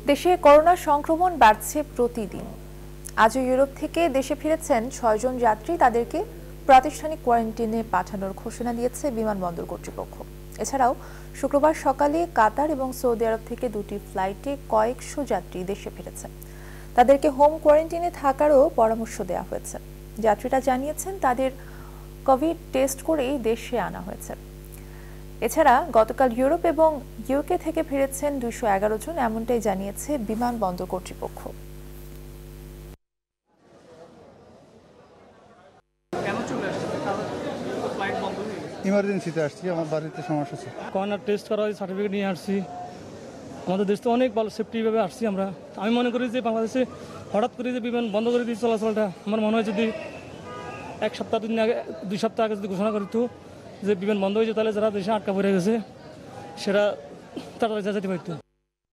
দেশে করোনা সংক্রমণ বাড়ছে প্রতিদিন। আজও ইউরোপ থেকে দেশে ফিরেছেন ৬ জন যাত্রী। তাদেরকে প্রাতিষ্ঠানিক কোয়ারেন্টিনে পাঠানোর ঘোষণা দিয়েছে বিমানবন্দর কর্তৃপক্ষ। এছাড়াও শুক্রবার সকালে কাতার এবং সৌদি আরব থেকে দুটি ফ্লাইটে কয়েকশো যাত্রী দেশে ফিরেছে। তাদেরকে হোম কোয়ারেন্টিনে থাকারও পরামর্শ দেওয়া হয়েছে। যাত্রীরা জানিয়েছেন তাদের কোভিড টেস্ট করেই দেশে আনা হয়েছে। এছাড়া গতকাল ইউরোপ এবং ইউকে থেকে ফিরেছেন ২১১ জন, এমনটাই জানিয়েছে বিমানবন্দর কর্তৃপক্ষ। ইমার্জেন্সিতে আসছি, আমার বাড়িতে সমস্যা ছিল। করোনা টেস্ট করা সার্টিফিকেট নিয়ে আসছি। আমাদের দেশ তো অনেক ভালো সেফটিভাবে আসছি আমরা। আমি মনে করি যে বাংলাদেশে হঠাৎ করে যে বিমান বন্ধ করে দিয়ে চলাচলটা, আমার মনে হয় যদি 1 সপ্তাহ 2 সপ্তাহ আগে যদি ঘোষণা করিত যে বিমান বন্ধ হয়েছে, তাহলে যারা দেশে আটকা পড়ে গেছে সেটা তারা যেতে পারত।